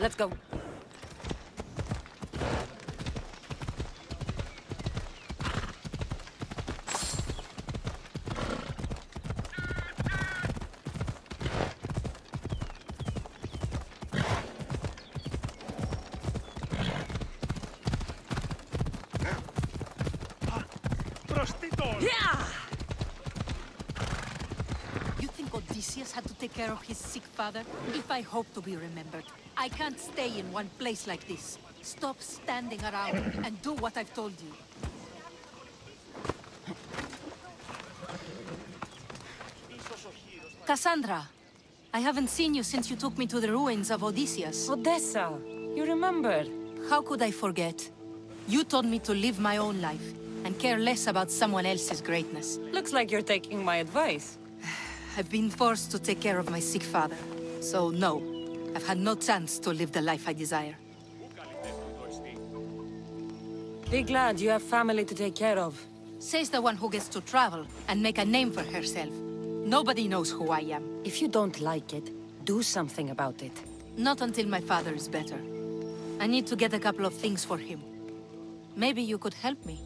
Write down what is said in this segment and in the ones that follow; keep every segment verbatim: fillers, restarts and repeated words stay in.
Let's go. You think Odysseus had to take care of his sick father? If I hope to be remembered, I can't stay in one place like this. Stop standing around and do what I've told you. Cassandra, I haven't seen you since you took me to the ruins of Odysseus. Odessa, you remembered. How could I forget? You told me to live my own life and care less about someone else's greatness. Looks like you're taking my advice. I've been forced to take care of my sick father. So no, I've had no chance to live the life I desire. Be glad you have family to take care of. Says the one who gets to travel and make a name for herself. Nobody knows who I am. If you don't like it, do something about it. Not until my father is better. I need to get a couple of things for him. Maybe you could help me.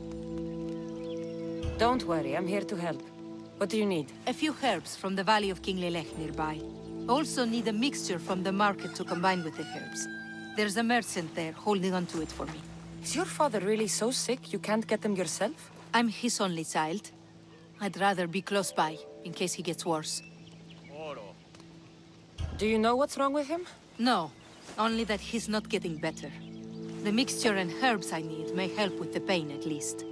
Don't worry, I'm here to help. What do you need? A few herbs from the valley of King Lelech nearby. Also need a mixture from the market to combine with the herbs. There's a merchant there holding on to it for me. Is your father really so sick you can't get them yourself? I'm his only child. I'd rather be close by, in case he gets worse. Do you know what's wrong with him? No, only that he's not getting better. The mixture and herbs I need may help with the pain at least.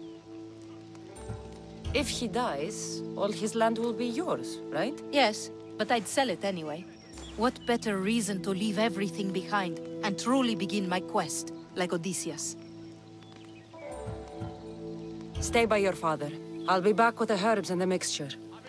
If he dies, all his land will be yours, right? Yes, but I'd sell it anyway. What better reason to leave everything behind and truly begin my quest, like Odysseus? Stay by your father. I'll be back with the herbs and the mixture.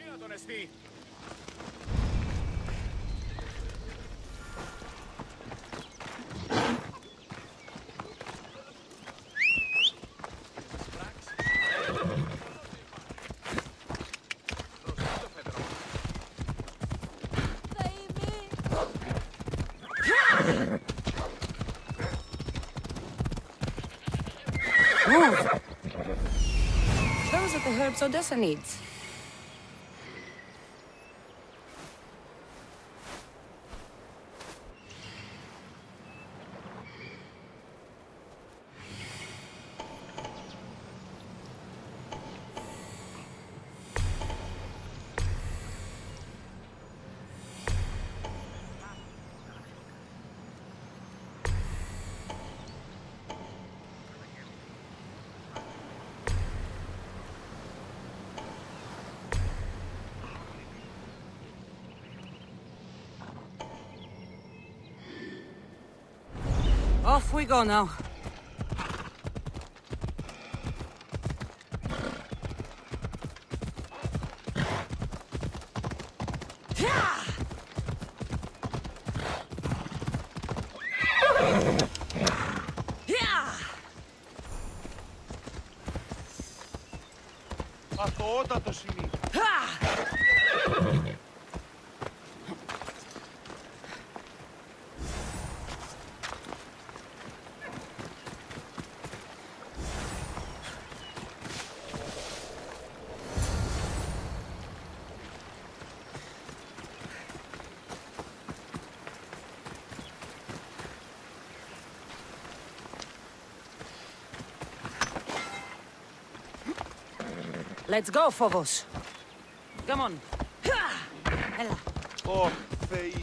Move! Those are the herbs Odessa needs. Off we go now. Αθωότατο σημείο. Let's go, Phobos. Come on. Έλα. Ω, Θεοί.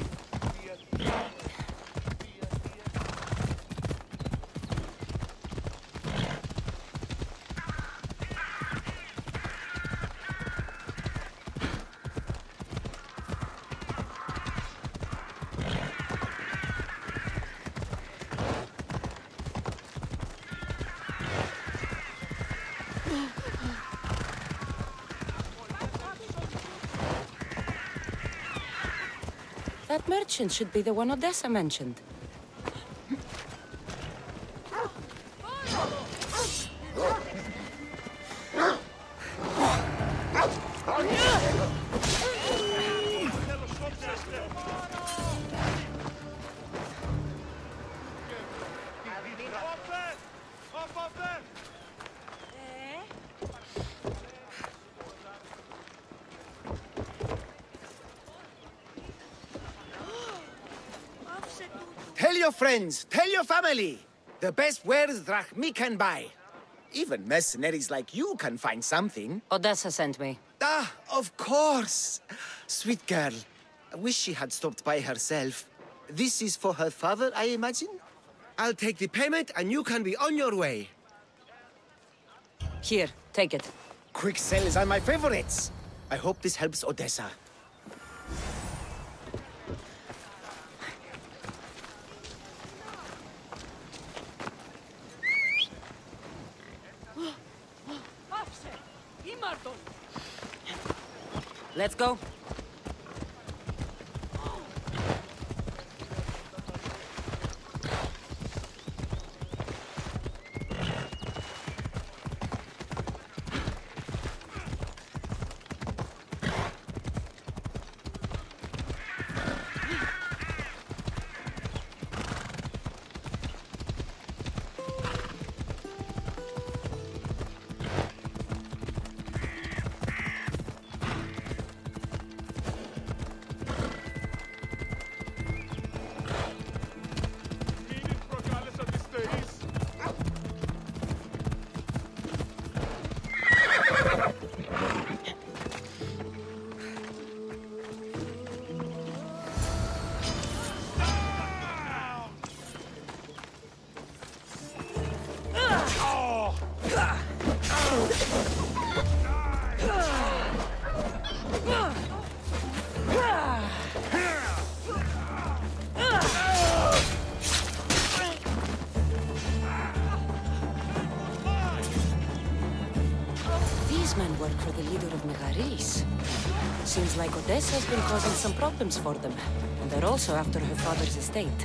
That merchant should be the one Odessa mentioned. your friends, tell your family. The best wares drachmi can buy. Even mercenaries like you can find something. Odessa sent me. Ah, of course. Sweet girl. I wish she had stopped by herself. This is for her father, I imagine? I'll take the payment and you can be on your way. Here, take it. Quick sales are my favorites. I hope this helps Odessa. Let's go. Men work for the leader of Megaris. Seems like Odessa has been causing some problems for them, and they're also after her father's estate.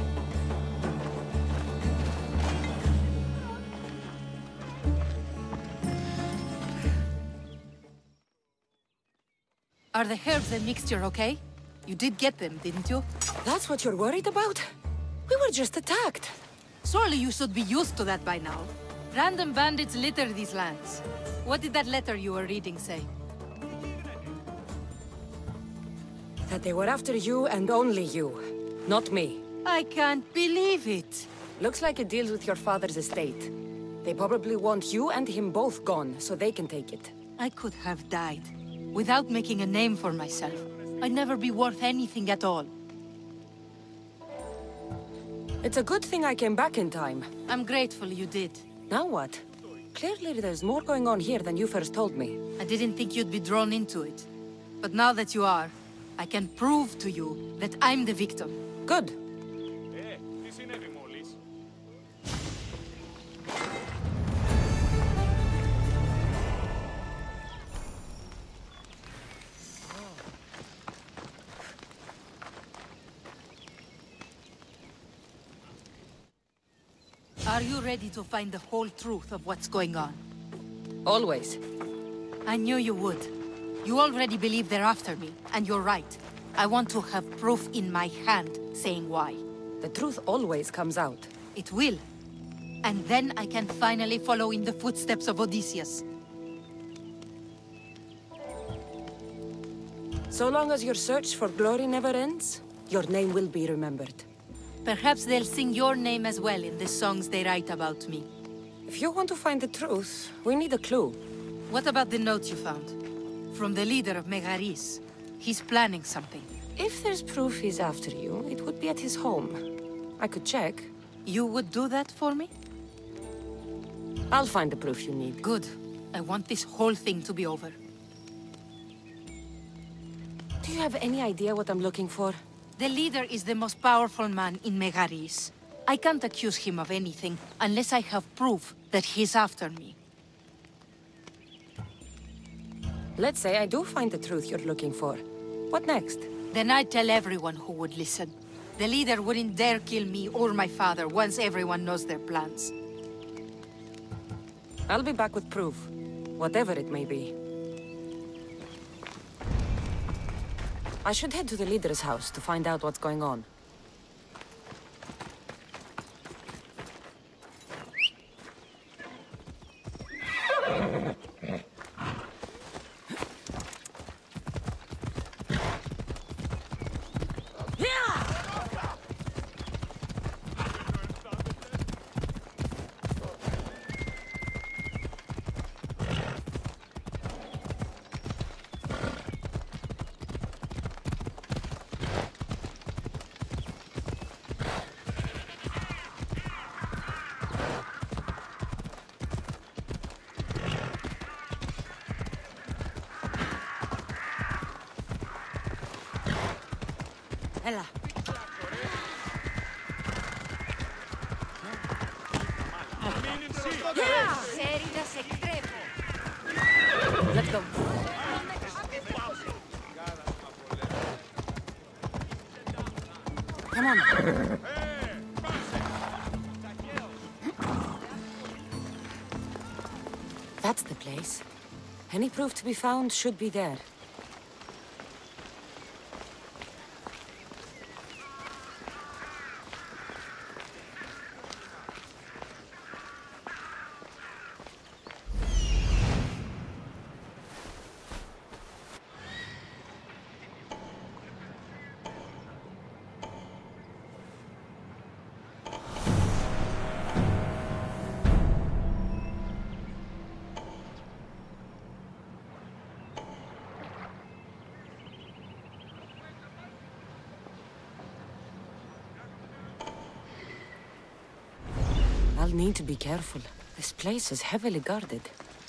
Are the herbs and mixture okay? You did get them, didn't you? That's what you're worried about? We were just attacked. Surely you should be used to that by now. Random bandits litter these lands. What did that letter you were reading say? That they were after you and only you, not me. I can't believe it. Looks like it deals with your father's estate. They probably want you and him both gone, so they can take it. I could have died, without making a name for myself. I'd never be worth anything at all. It's a good thing I came back in time. I'm grateful you did. Now what? Clearly there's more going on here than you first told me. I didn't think you'd be drawn into it. But now that you are, I can prove to you that I'm the victim. Good. Are you ready to find the whole truth of what's going on? Always. I knew you would. You already believe they're after me, and you're right. I want to have proof in my hand saying why. The truth always comes out. It will. And then I can finally follow in the footsteps of Odysseus. So long as your search for glory never ends, your name will be remembered. Perhaps they'll sing your name as well in the songs they write about me. If you want to find the truth, we need a clue. What about the note you found? From the leader of Megaris. He's planning something. If there's proof he's after you, it would be at his home. I could check. You would do that for me? I'll find the proof you need. Good. I want this whole thing to be over. Do you have any idea what I'm looking for? The leader is the most powerful man in Megaris. I can't accuse him of anything unless I have proof that he's after me. Let's say I do find the truth you're looking for. What next? Then I'd tell everyone who would listen. The leader wouldn't dare kill me or my father once everyone knows their plans. I'll be back with proof, whatever it may be. I should head to the leader's house to find out what's going on. Έλα. Ξέρει να σε εκτρέφω. Let's go. Come on. That's the place. Any proof to be found should be there. I'll need to be careful. This place is heavily guarded.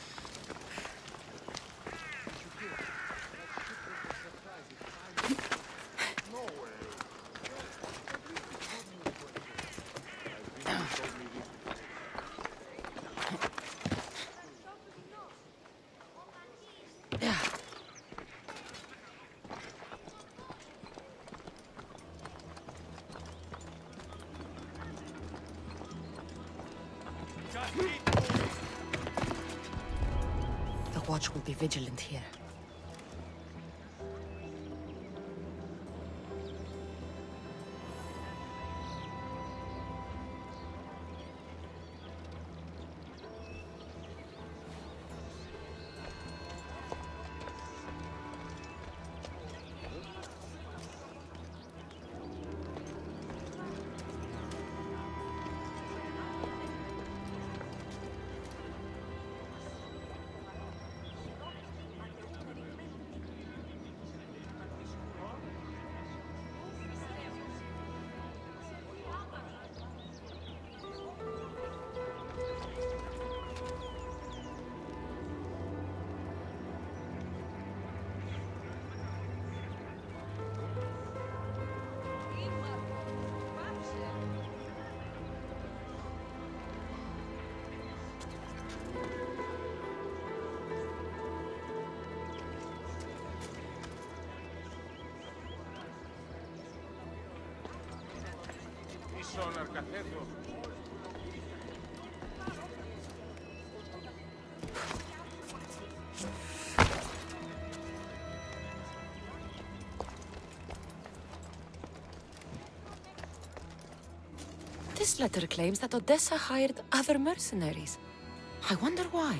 The watch will be vigilant here. This letter claims that Odessa hired other mercenaries. I wonder why.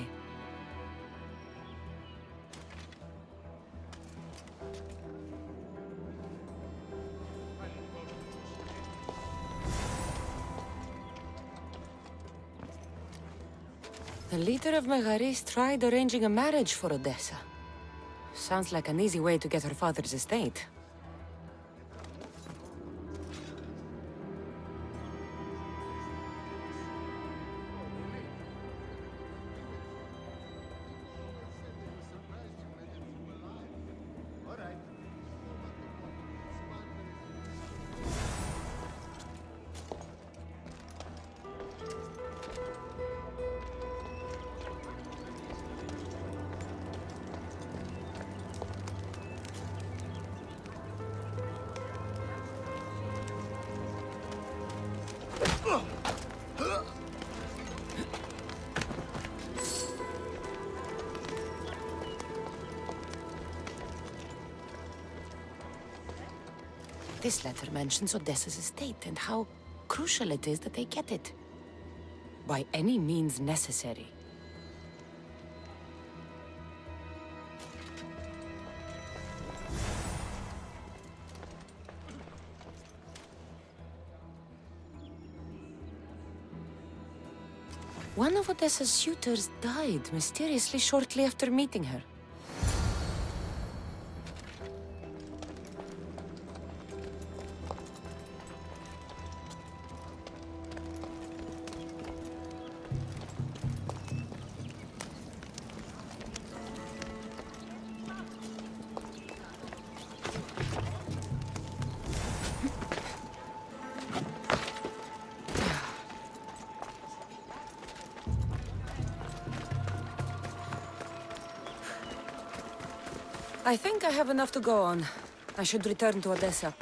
The leader of Megaris tried arranging a marriage for Odessa. Sounds like an easy way to get her father's estate. This letter mentions Odessa's estate and how crucial it is that they get it. By any means necessary. One of Odessa's suitors died mysteriously shortly after meeting her. I think I have enough to go on. I should return to Odessa.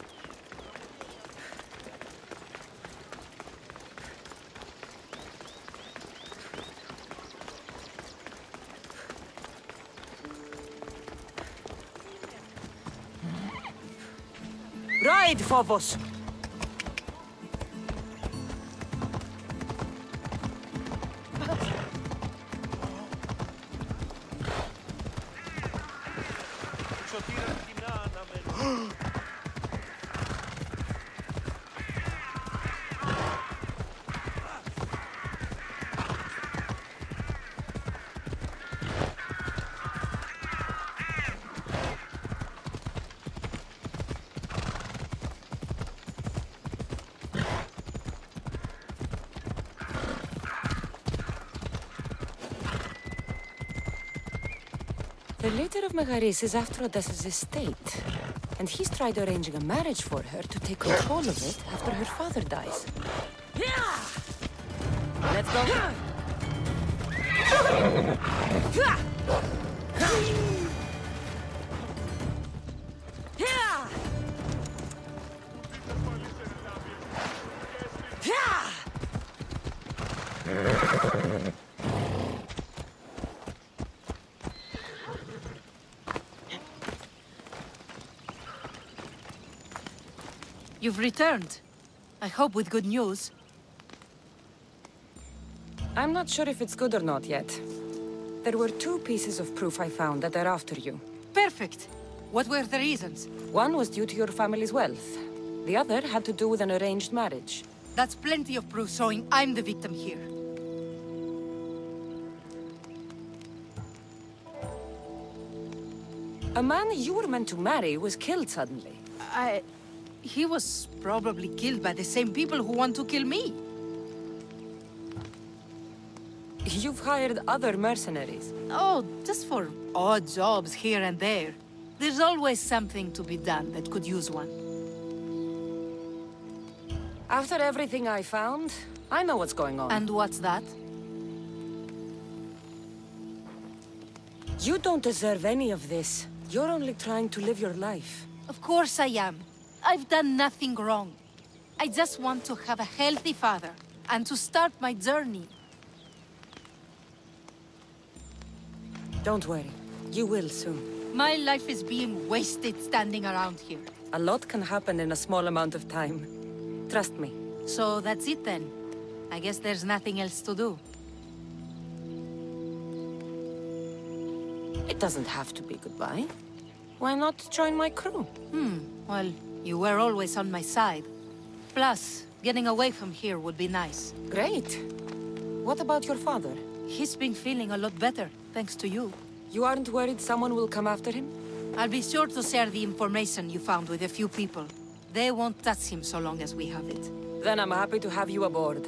Ride, Phobos! The leader of Megaris is after Odessa's estate, and he's tried arranging a marriage for her to take control of it after her father dies. Let's go. You've returned. I hope with good news. I'm not sure if it's good or not yet. There were two pieces of proof I found that are after you. Perfect. What were the reasons? One was due to your family's wealth. The other had to do with an arranged marriage. That's plenty of proof showing I'm the victim here. A man you were meant to marry was killed suddenly. I... He was probably killed by the same people who want to kill me. You've hired other mercenaries. Oh, just for odd jobs here and there. There's always something to be done that could use one. After everything I found, I know what's going on. And what's that? You don't deserve any of this. You're only trying to live your life. Of course I am. I've done nothing wrong. I just want to have a healthy father, and to start my journey. Don't worry. You will soon. My life is being wasted standing around here. A lot can happen in a small amount of time. Trust me. So that's it then. I guess there's nothing else to do. It doesn't have to be goodbye. Why not join my crew? Hmm, well, you were always on my side. Plus, getting away from here would be nice. Great. What about your father? He's been feeling a lot better, thanks to you. You aren't worried someone will come after him? I'll be sure to share the information you found with a few people. They won't touch him so long as we have it. Then I'm happy to have you aboard.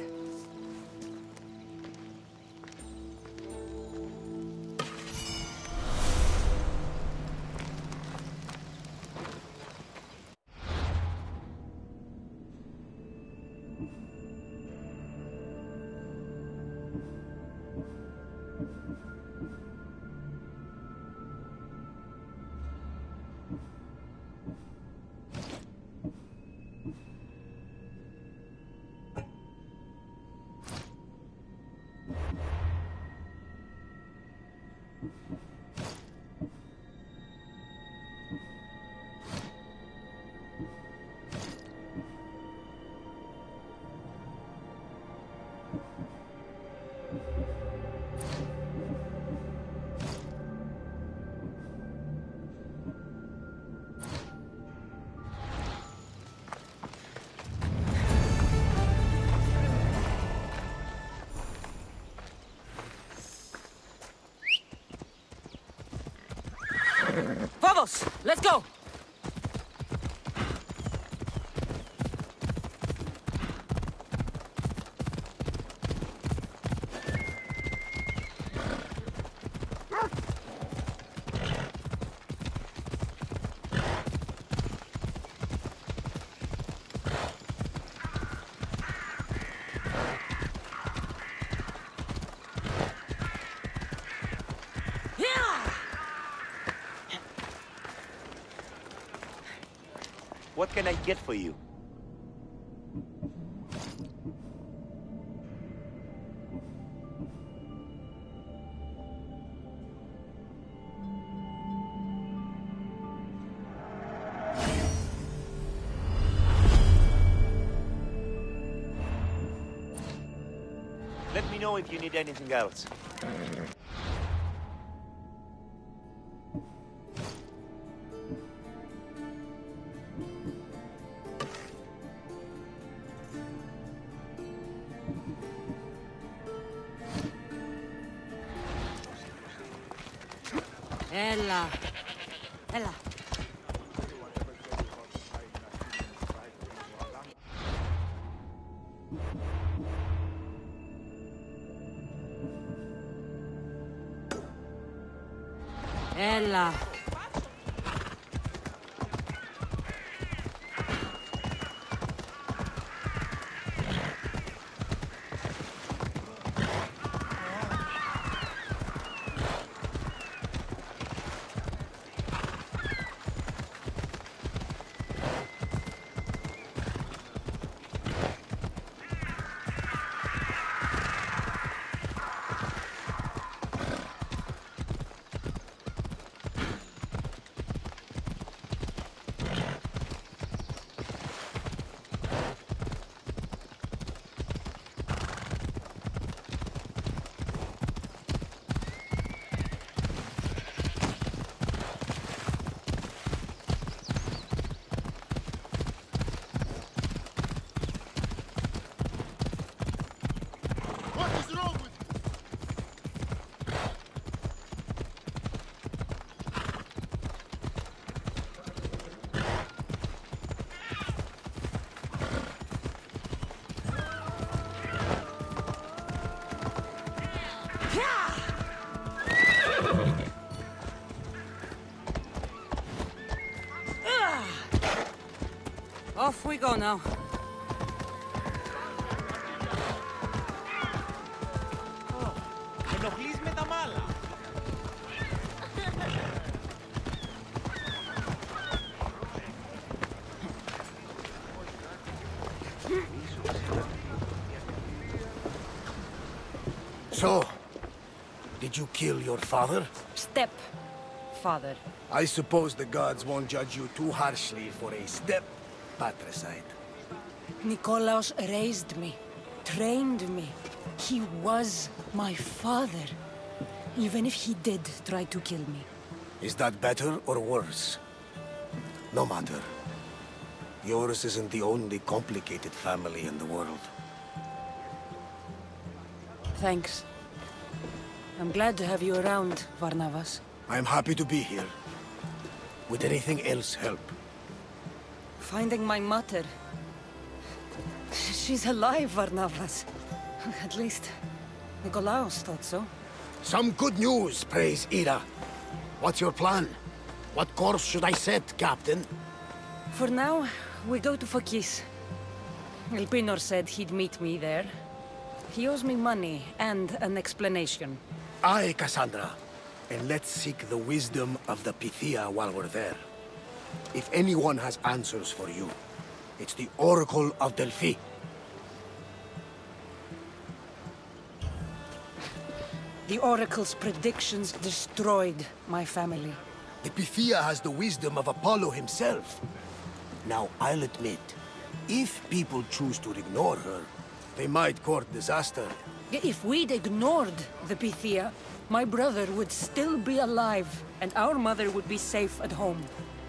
Vamos! Let's go! What can I get for you? Let me know if you need anything else. Ella. Ella. Ella. Off we go now. Ενοχλείς με τα μάλα. So, did you kill your father? Step, father. I suppose the gods won't judge you too harshly for a step patricide. Nikolaos raised me, trained me. He was my father. Even if he did try to kill me. Is that better or worse? No matter. Yours isn't the only complicated family in the world. Thanks. I'm glad to have you around, Varnavas. I'm happy to be here. Would anything else help? Finding my mother. She's alive, Varnavas. At least, Nikolaos thought so. Some good news, praise Ira. What's your plan? What course should I set, Captain? For now, we go to Phokis. Elpinor said he'd meet me there. He owes me money and an explanation. Aye, Cassandra. And let's seek the wisdom of the Pythia while we're there. If anyone has answers for you, it's the Oracle of Delphi. The Oracle's predictions destroyed my family. The Pythia has the wisdom of Apollo himself. Now, I'll admit, if people choose to ignore her, they might court disaster. If we'd ignored the Pythia, my brother would still be alive, and our mother would be safe at home.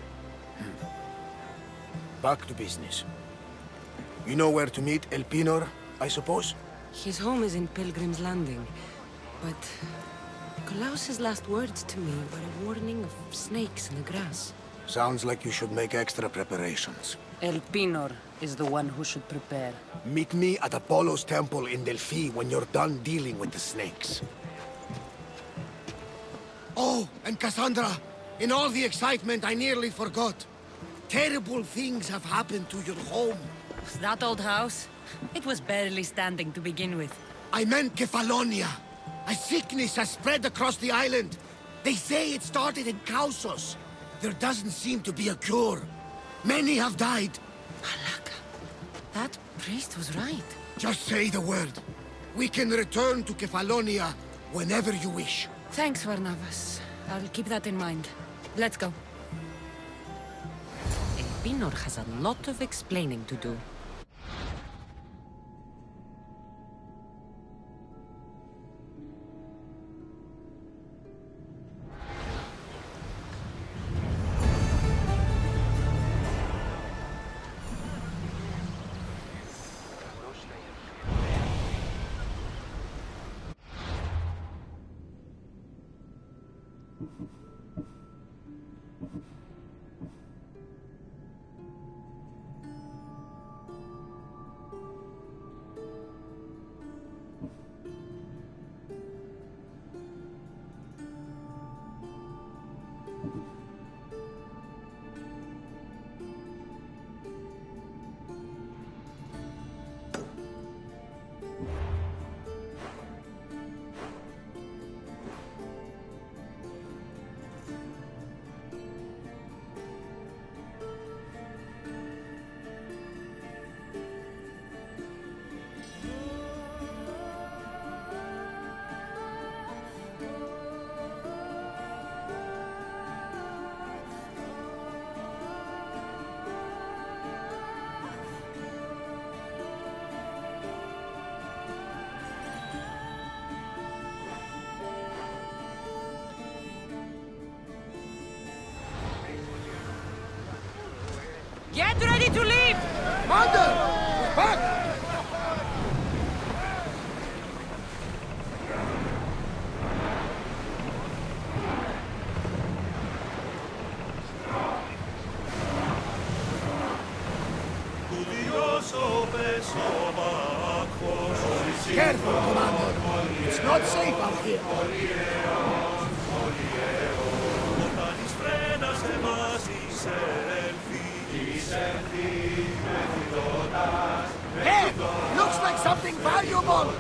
Back to business. You know where to meet Elpinor, I suppose? His home is in Pilgrim's Landing, but Nikolaos's last words to me were a warning of snakes in the grass. Sounds like you should make extra preparations. Elpinor is the one who should prepare. Meet me at Apollo's temple in Delphi when you're done dealing with the snakes. Oh, and Cassandra, in all the excitement, I nearly forgot. Terrible things have happened to your home. That old house? It was barely standing to begin with. I meant Kefalonia. A sickness has spread across the island. They say it started in Kausos. There doesn't seem to be a cure. Many have died. Malaka, that priest was right. Just say the word. We can return to Kefalonia whenever you wish. Thanks, Varnavas. I'll keep that in mind. Let's go. Elpinor has a lot of explaining to do. Get ready to leave! Commander! We're back! Careful, Commander! It's not safe out here! Hey! Looks like something valuable!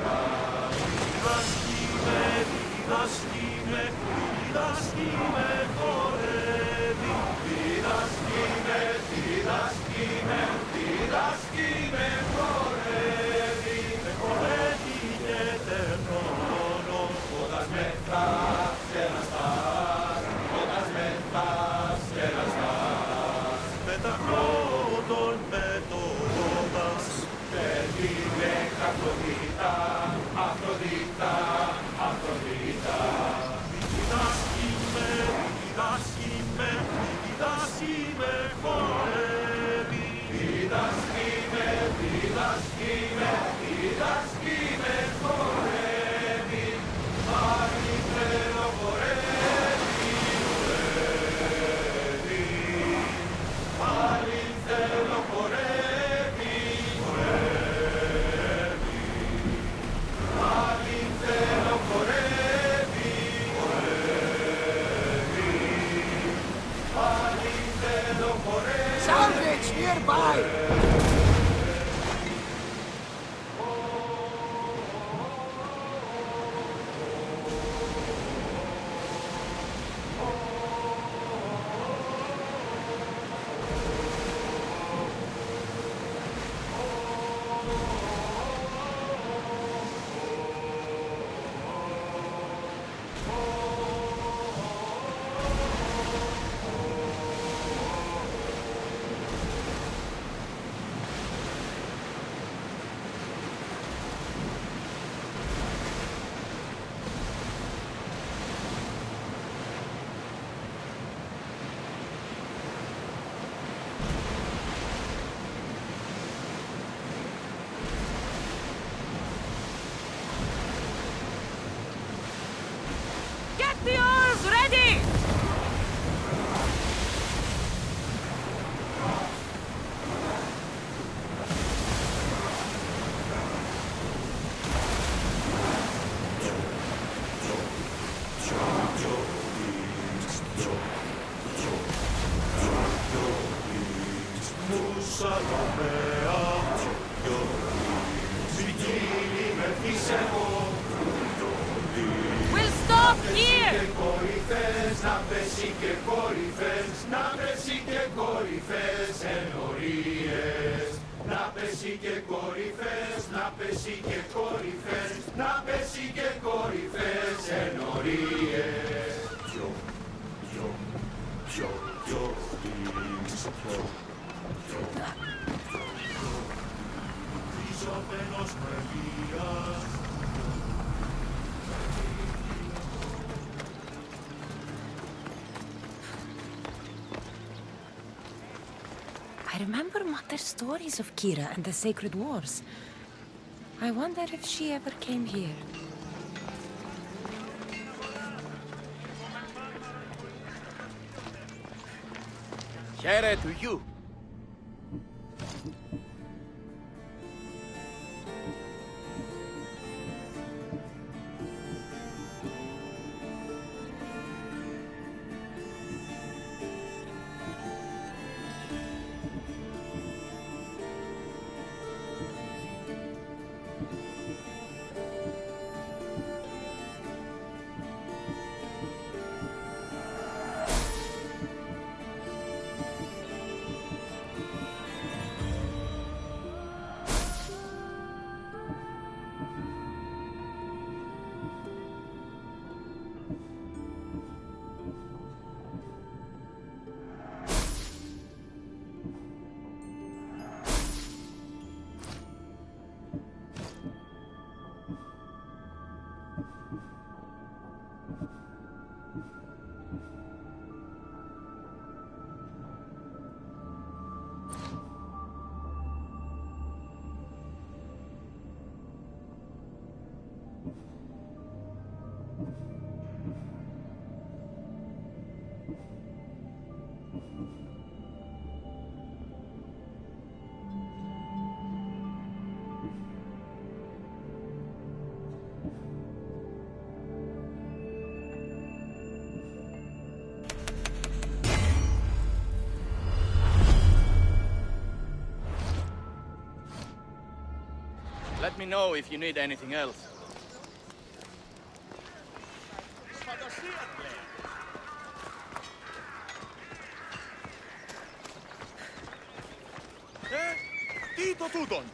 Salvage nearby! The oars ready! We'll stop here! Να πέσει και κορυφές, να πέσει και κορυφές. πέσει και κορυφές, να πέσει και κορυφές, να πέσει και κορυφές, ενορίες. Ποιο, ποιο, ποιο, ποιο, ποιο, ποιο, ποιο, Ισοπένος Μελίας. I remember Mother's stories of Kira and the Sacred Wars. I wonder if she ever came here. Here to you. Let me know if you need anything else. Ε, τι το τούτον!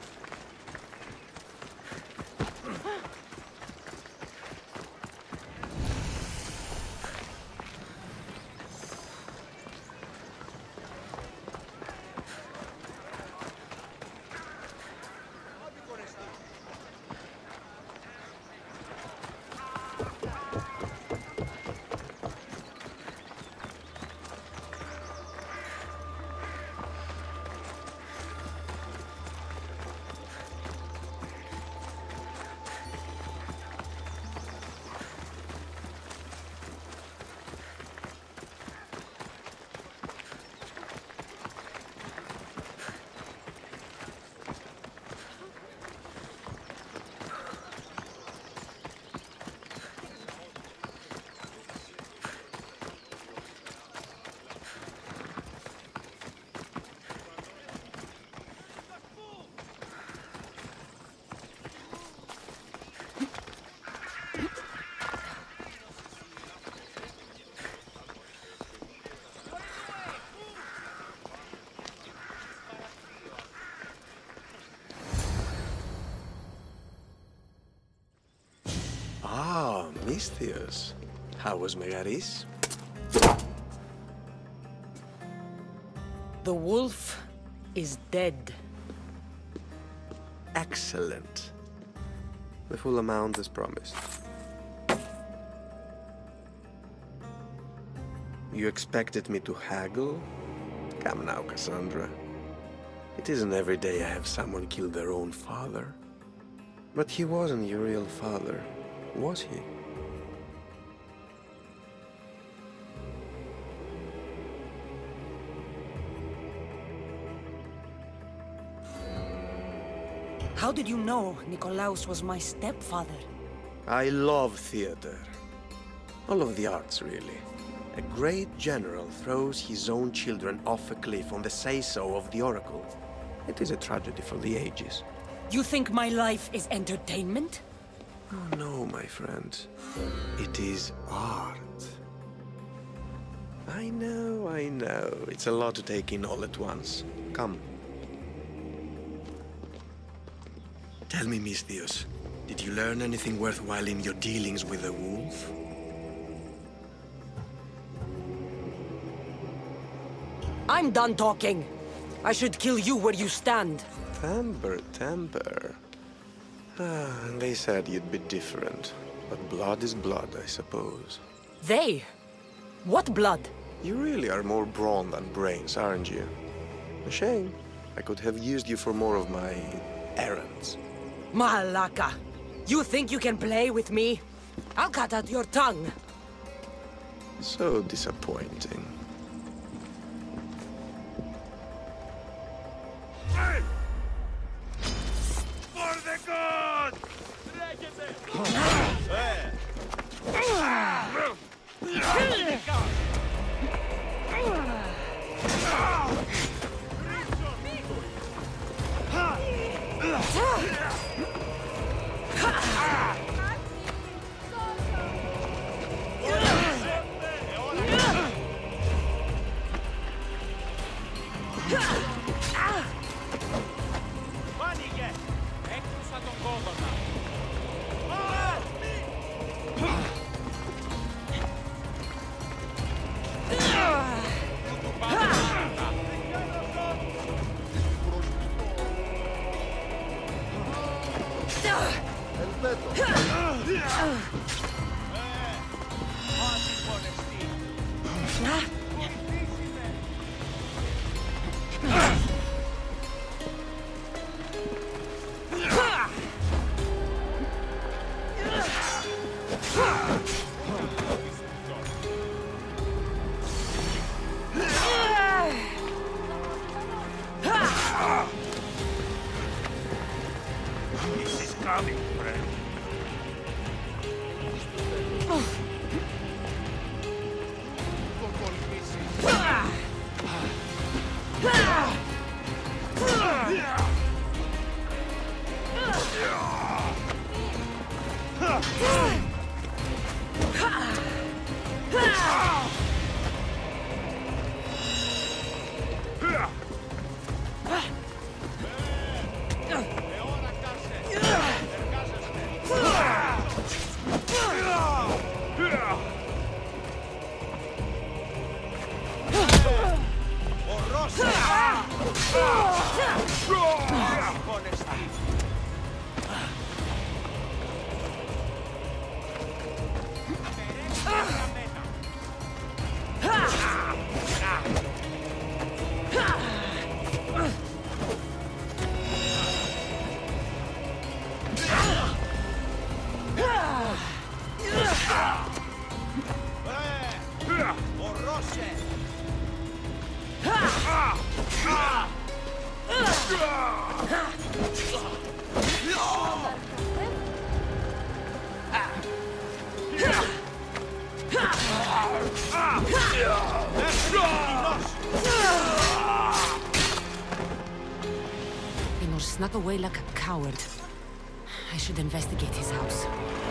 Misthios. How was Megaris? The wolf is dead. Excellent. The full amount as promised. You expected me to haggle? Come now, Cassandra. It isn't every day I have someone kill their own father. But he wasn't your real father, was he? How did you know Nikolaos was my stepfather? I love theater. All of the arts, really. A great general throws his own children off a cliff on the say-so of the Oracle. It is a tragedy for the ages. You think my life is entertainment? Oh no, my friend. It is art. I know, I know. It's a lot to take in all at once. Come. Tell me, Misthios, did you learn anything worthwhile in your dealings with the wolf? I'm done talking. I should kill you where you stand. Temper, temper. Ah, they said you'd be different. But blood is blood, I suppose. They? What blood? You really are more brawn than brains, aren't you? A shame. I could have used you for more of my errands. Malaka! You think you can play with me? I'll cut out your tongue. So disappointing. Hey! For the gods! Πάνηκε! Έκτουσα τον κόδωνα. This is coming, friend. Inor snuck away like a coward. I should investigate his house.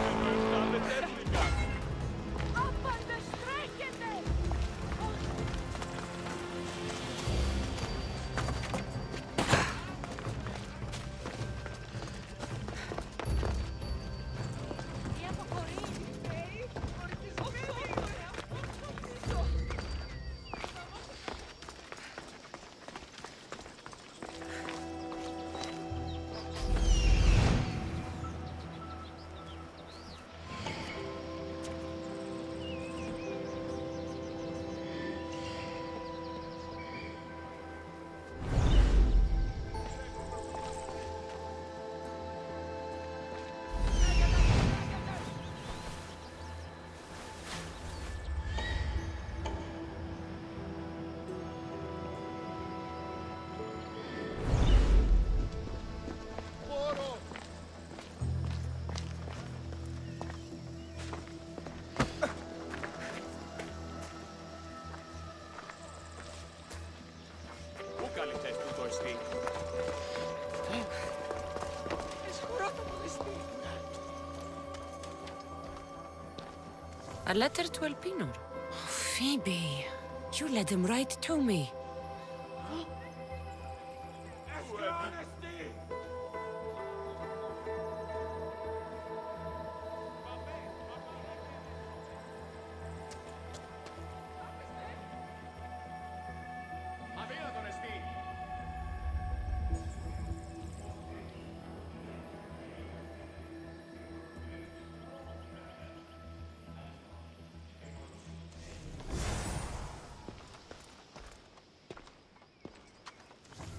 A letter to Elpinor. Oh, Phoebe, you led him right to me.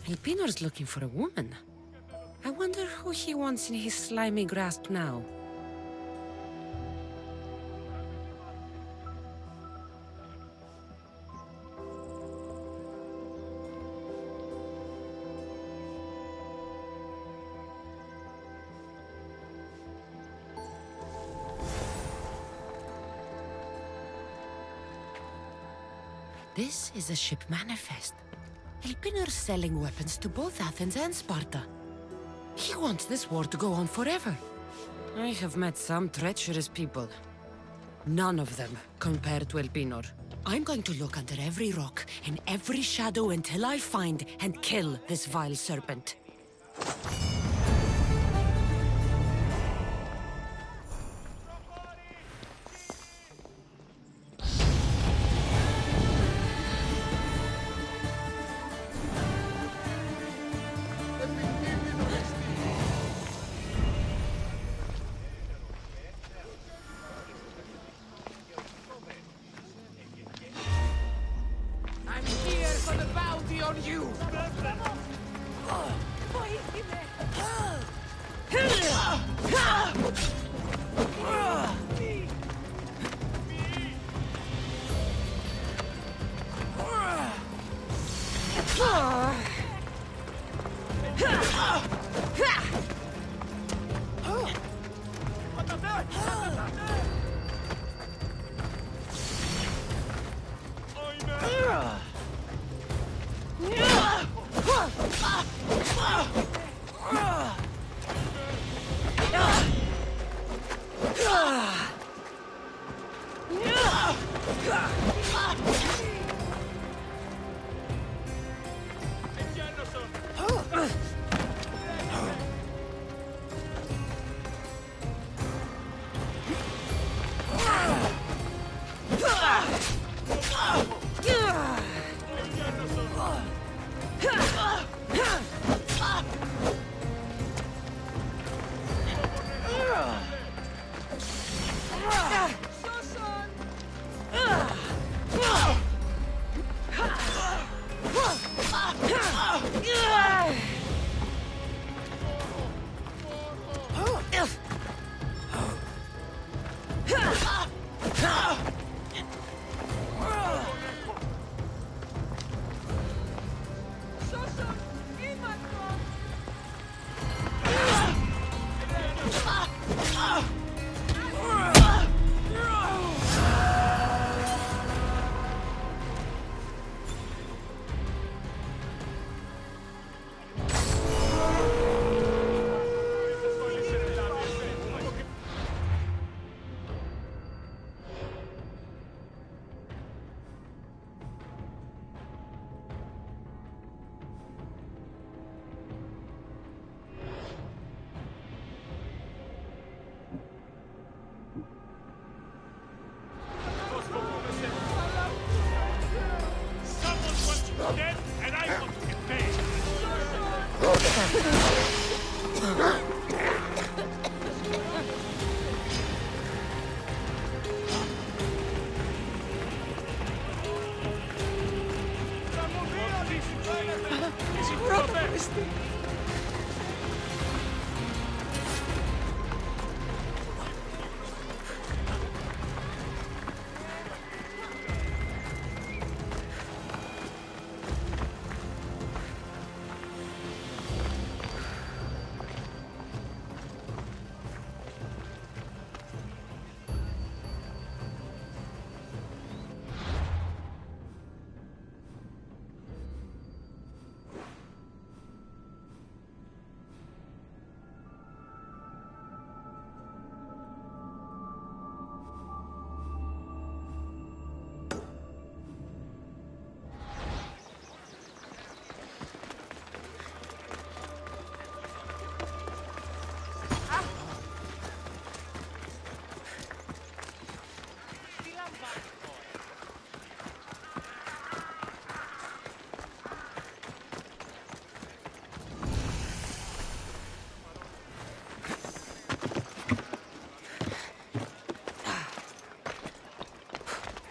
Elpinor's looking for a woman. I wonder who he wants in his slimy grasp now. This is a ship manifest. Elpinor's selling weapons to both Athens and Sparta. He wants this war to go on forever. I have met some treacherous people. None of them compared to Elpinor. I'm going to look under every rock and every shadow until I find and kill this vile serpent.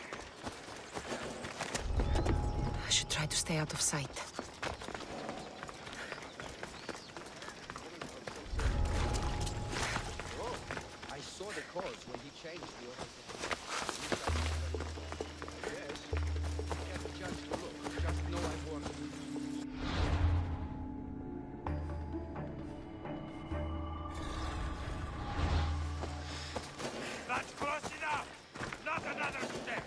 To stay out of sight. saw the course when he changed the Odyssey. Yes. Get a chance to look. Just know I'm working. That's close enough! Not another step!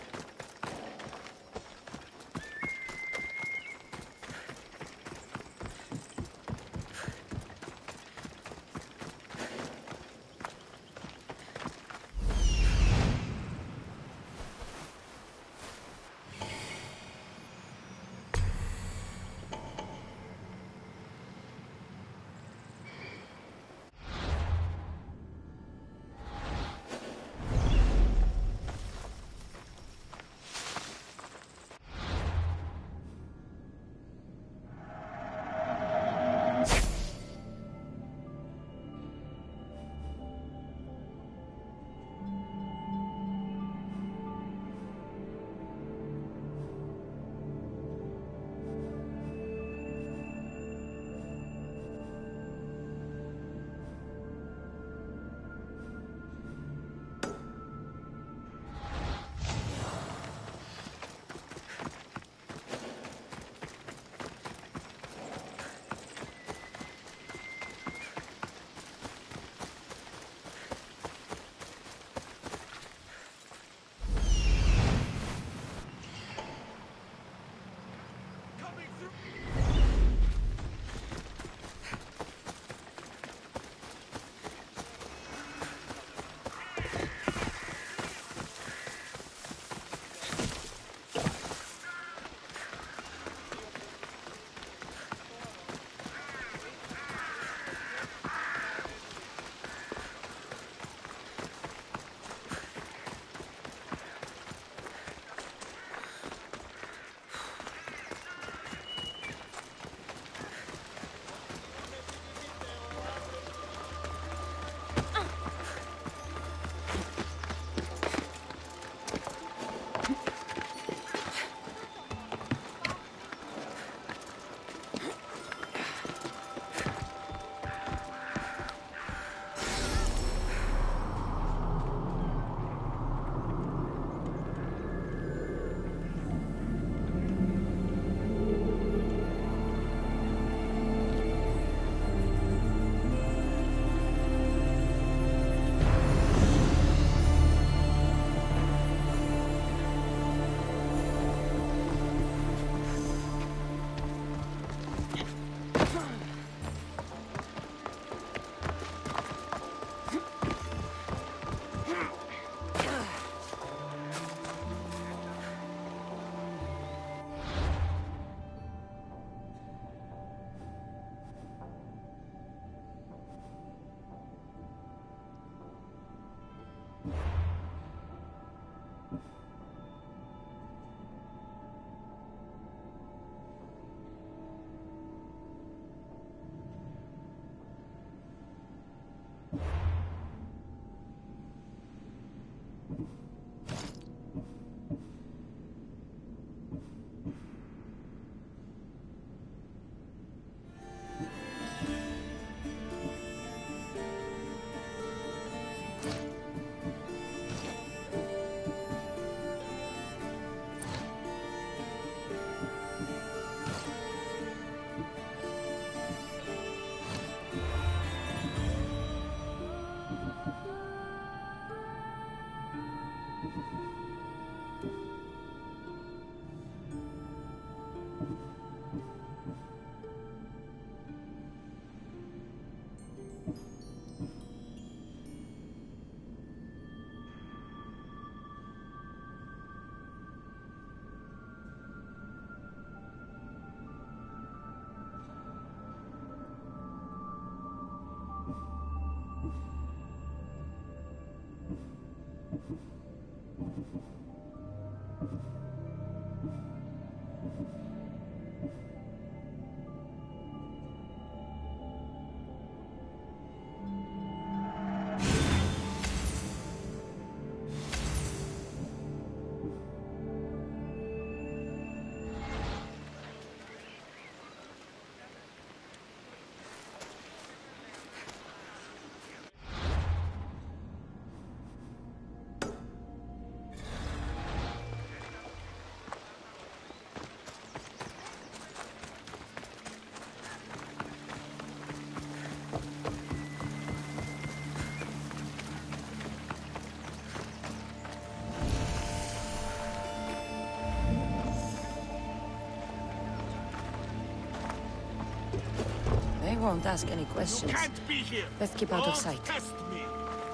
won't ask any You questions. can't be here. Let's keep out of Don't sight. test me.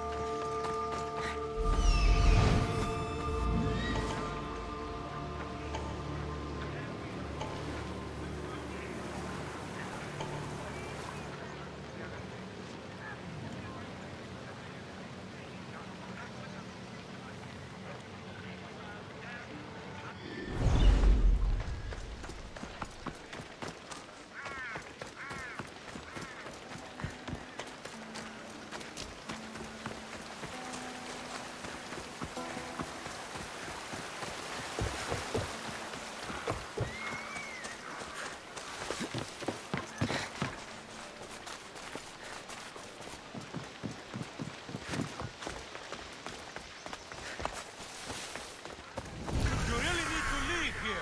You really need to leave here.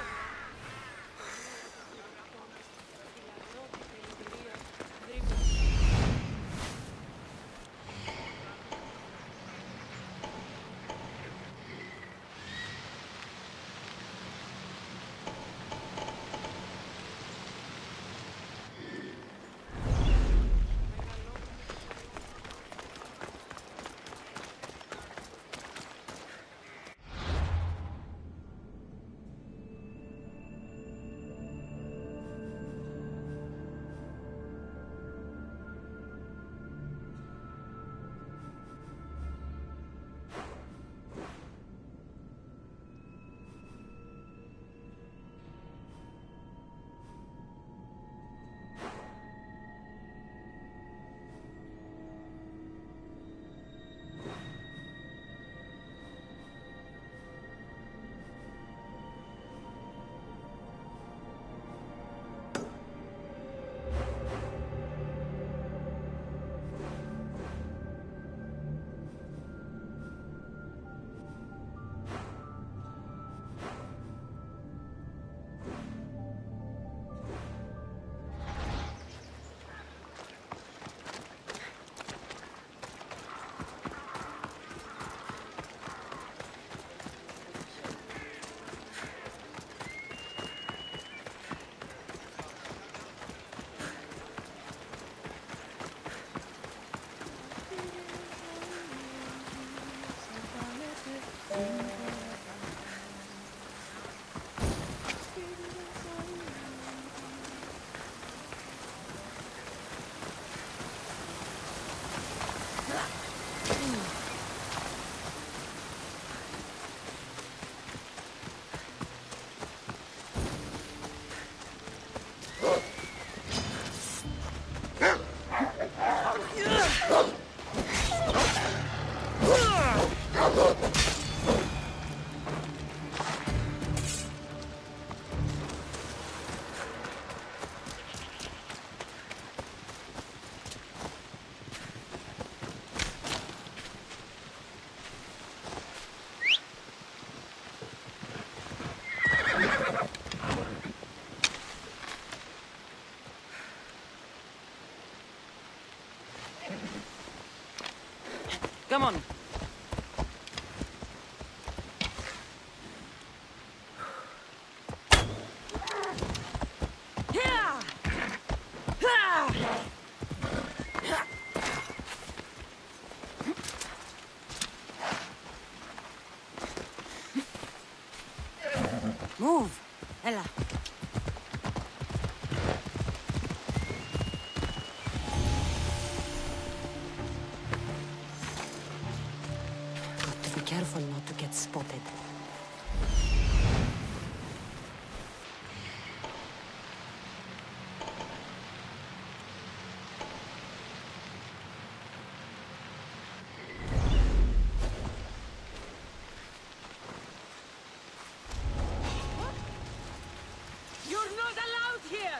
Come on. Move, Ella. Got to be careful not to get spotted. You're not allowed here!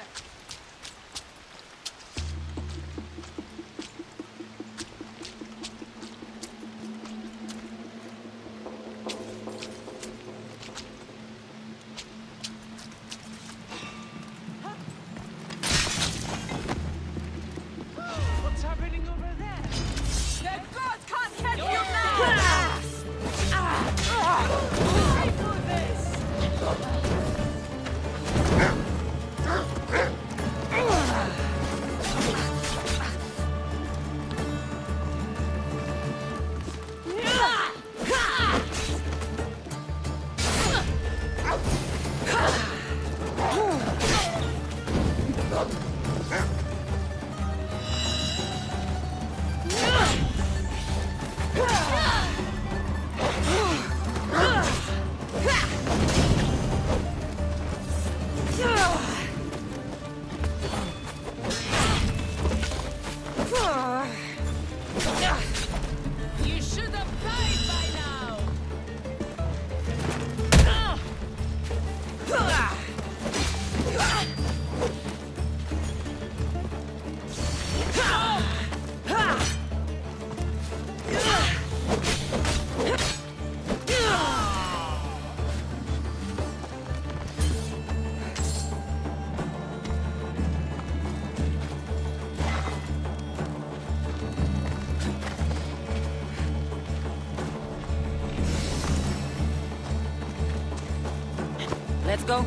Let's go.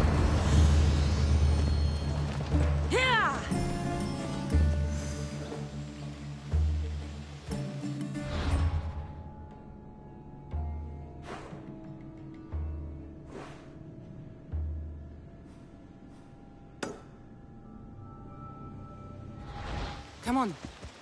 Yeah! Come on.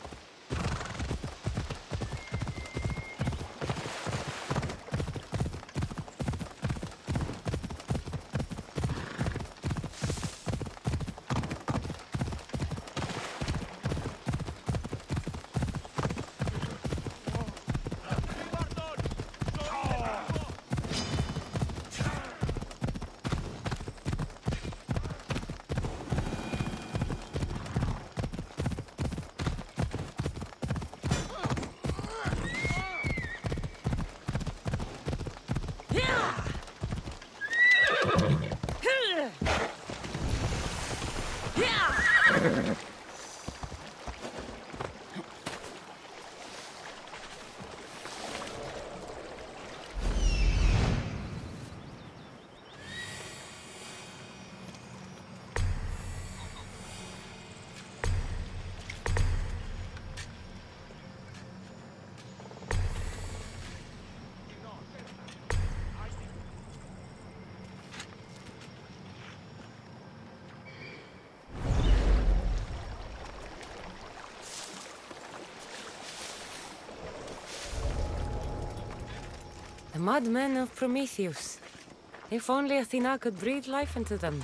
The madmen of Prometheus. If only Athena could breathe life into them.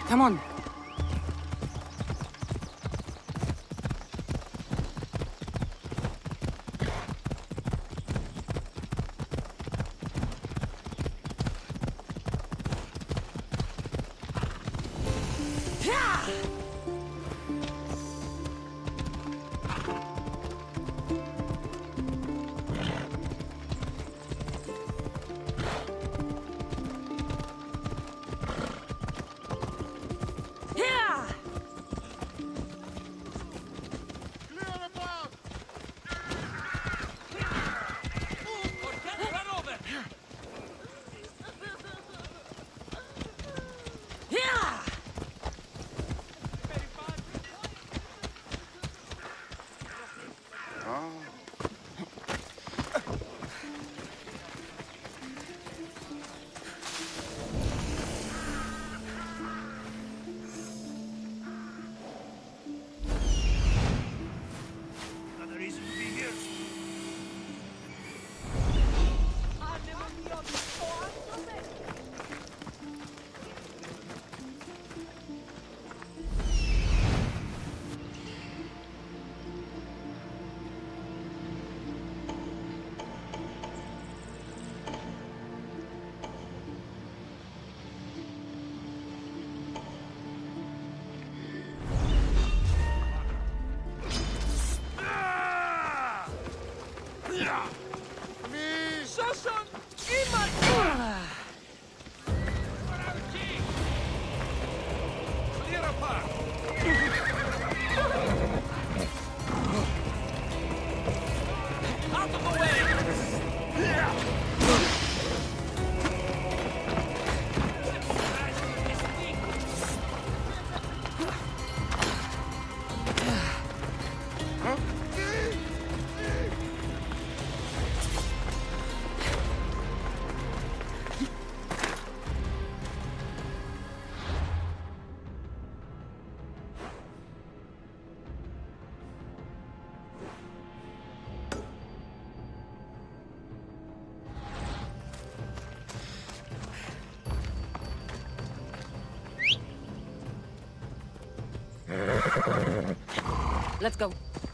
Come on. Let's go.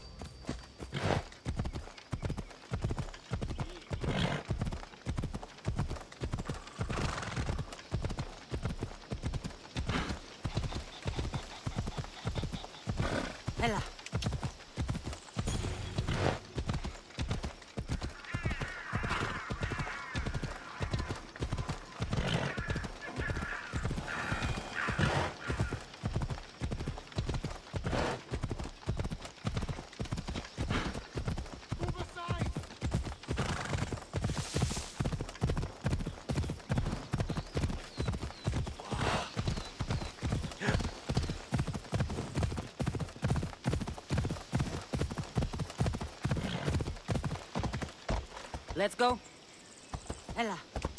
Ella. Let's go. Ella.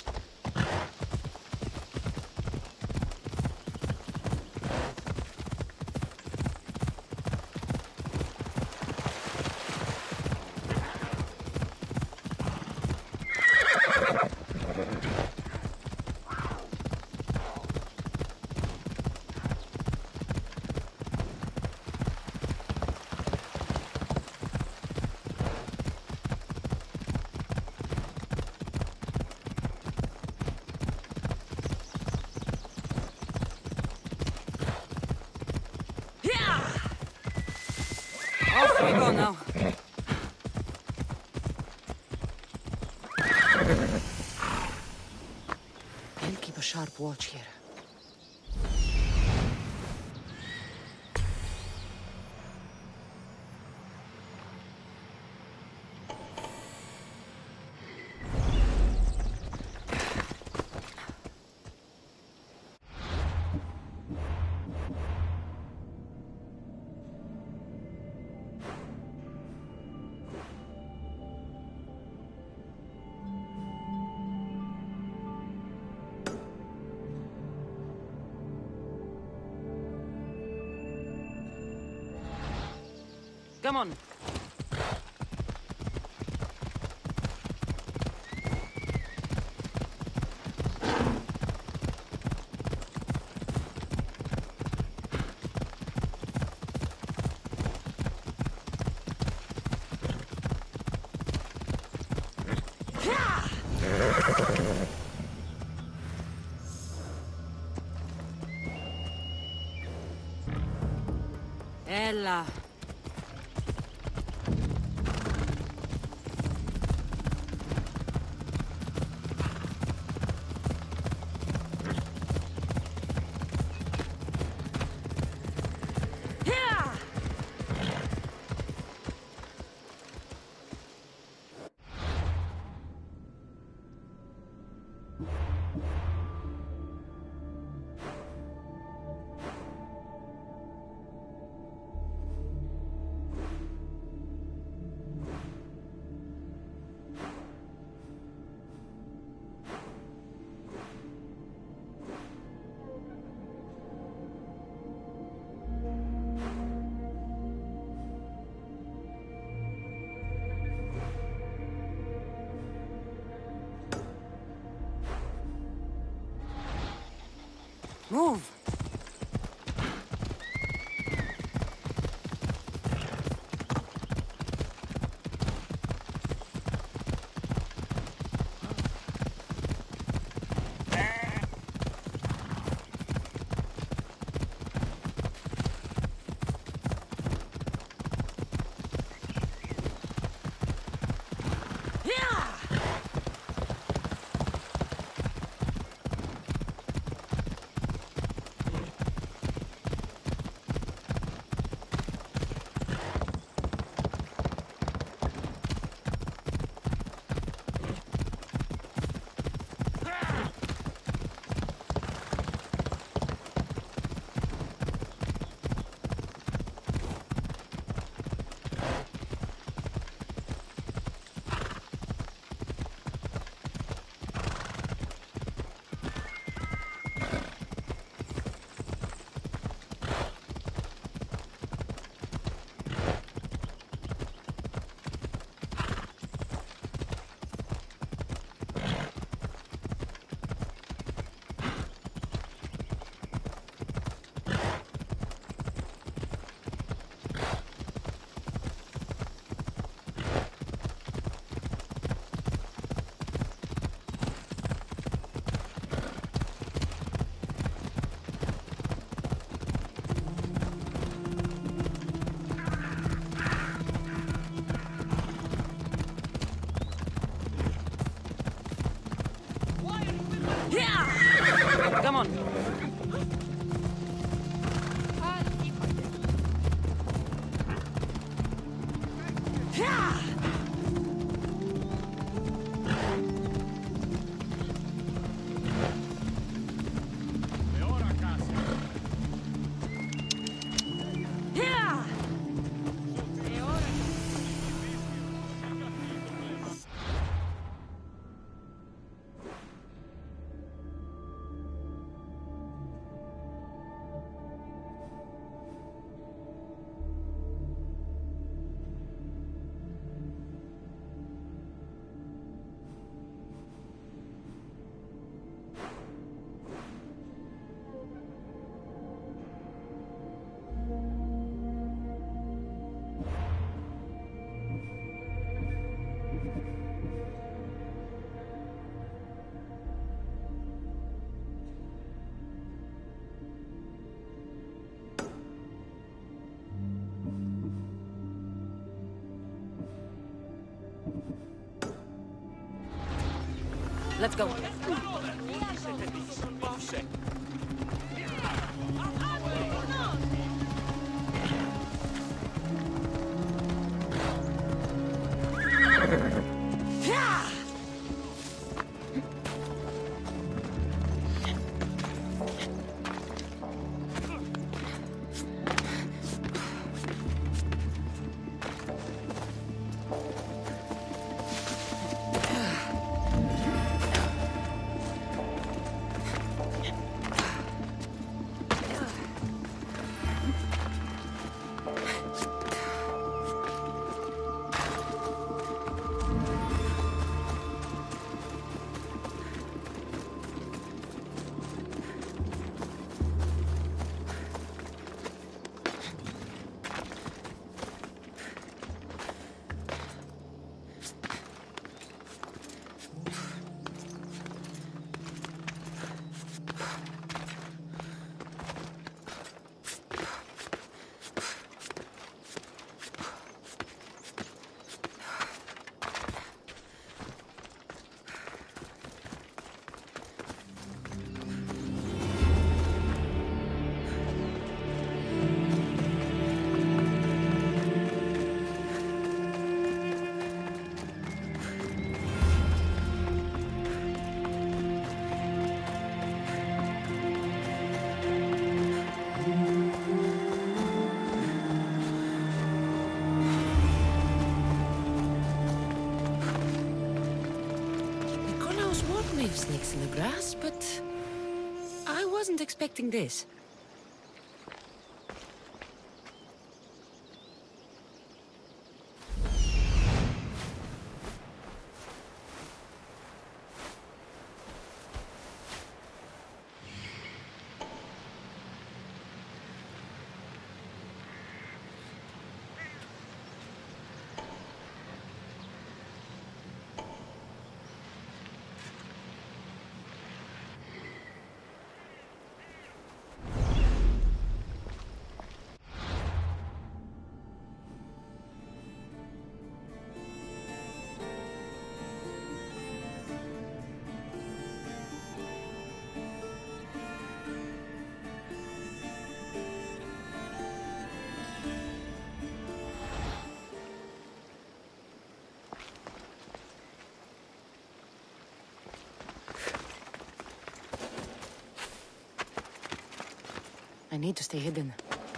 Off we go now. I'll keep a sharp watch here. Come on. Ella. Move! Come on. Let's go. in the grass, but I wasn't expecting this. I need to stay hidden.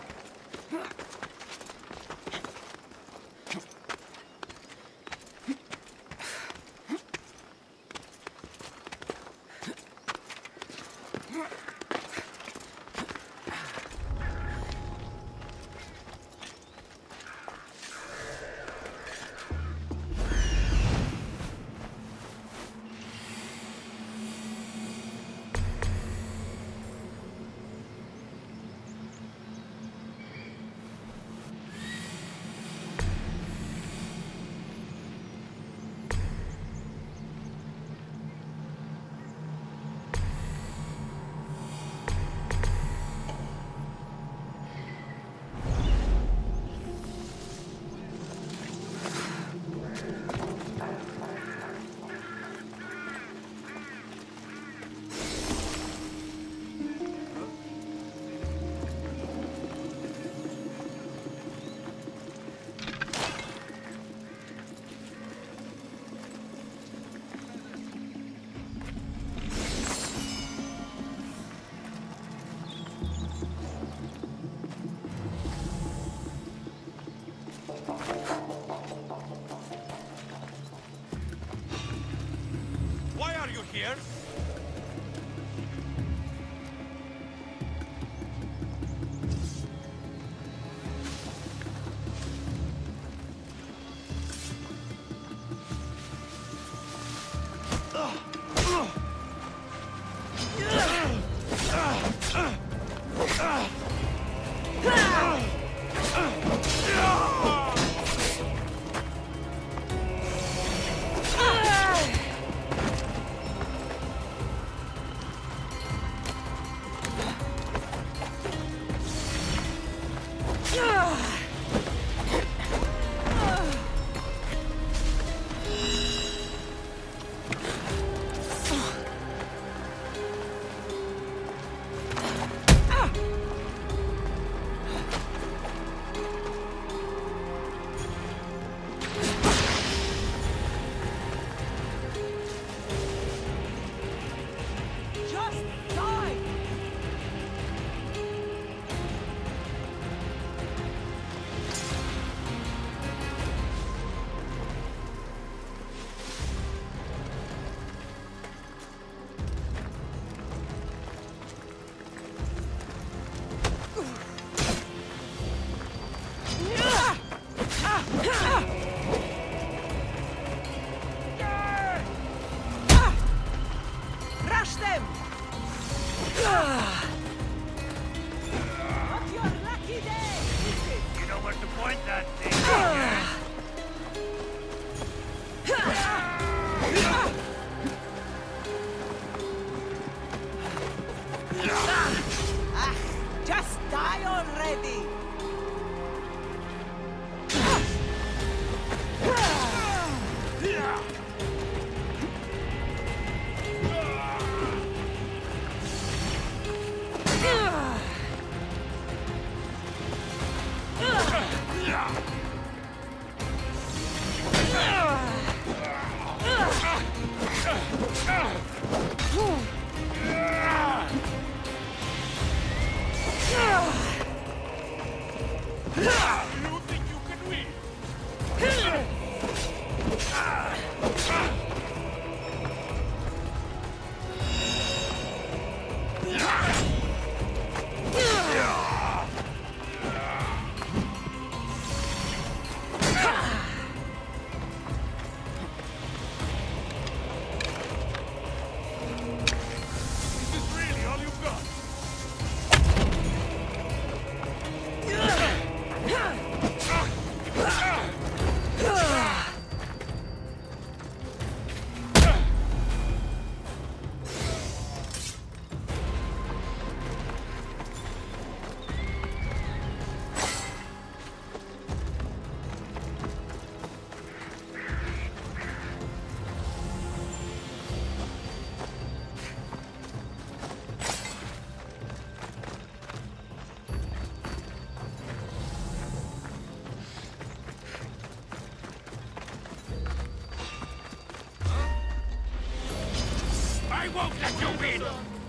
Why are you here? stupid!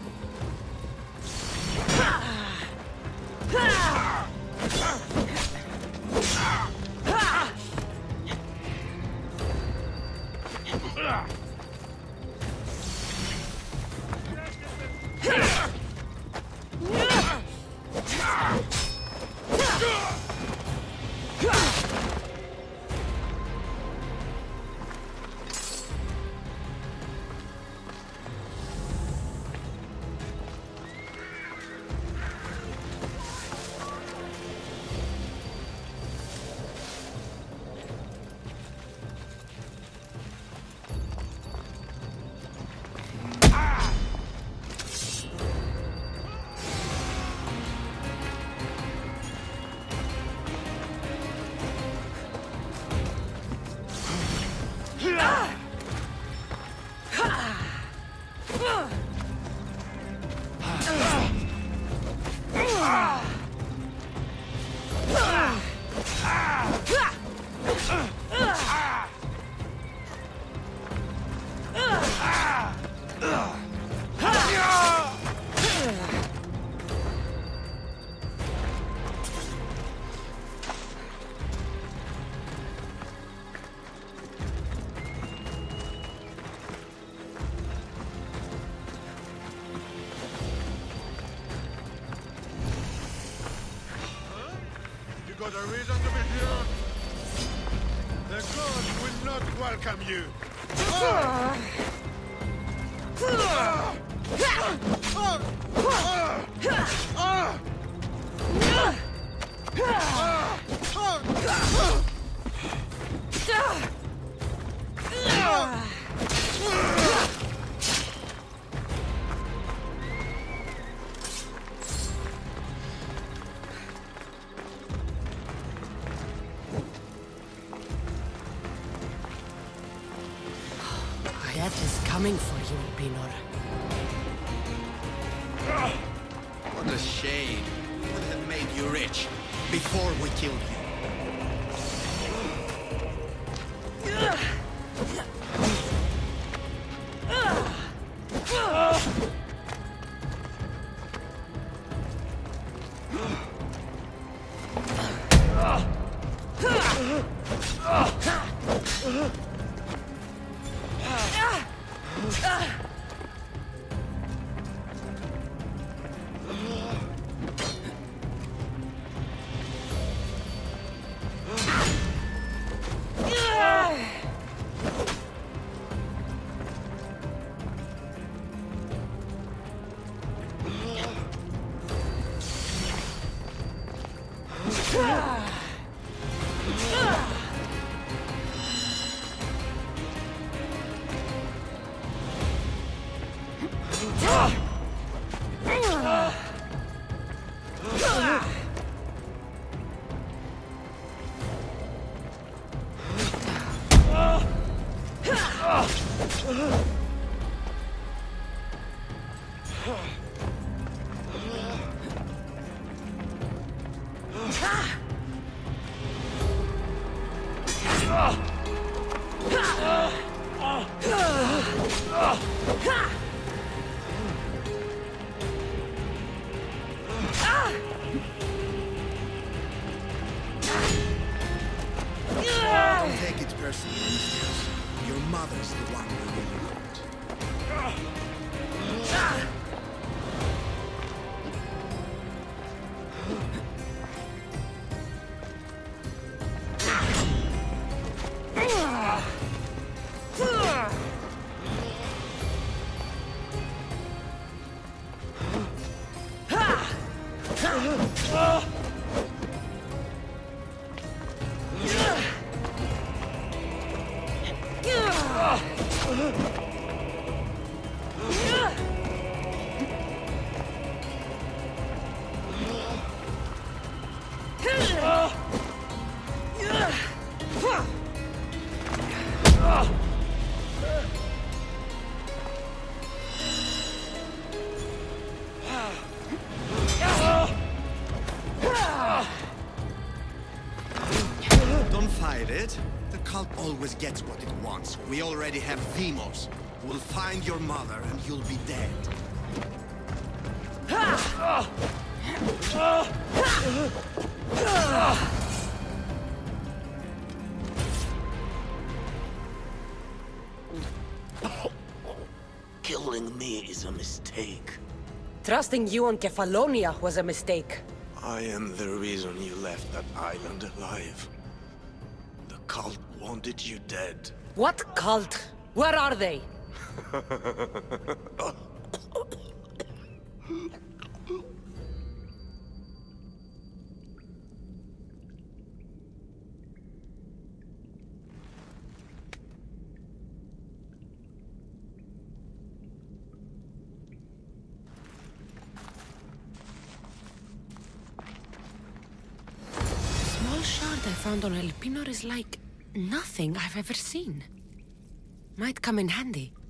Got a reason to be here. The gods will not welcome you. Ah! Ah! Ah! Ah! Ah! Death is coming for you, Pinor. What a shame. We would have made you rich before we killed you. Don't take it personally, Mistress. Your mother's the one who really hurt. Don't fight it. The cult always gets what it wants. We already have Demos. We'll find your mother and you'll be dead. Killing me is a mistake. Trusting you on Kefalonia was a mistake. I am the reason you left that island alive. The cult wanted you dead. What cult? Where are they? The small shard I found on El Pinor is like nothing I've ever seen. Might come in handy.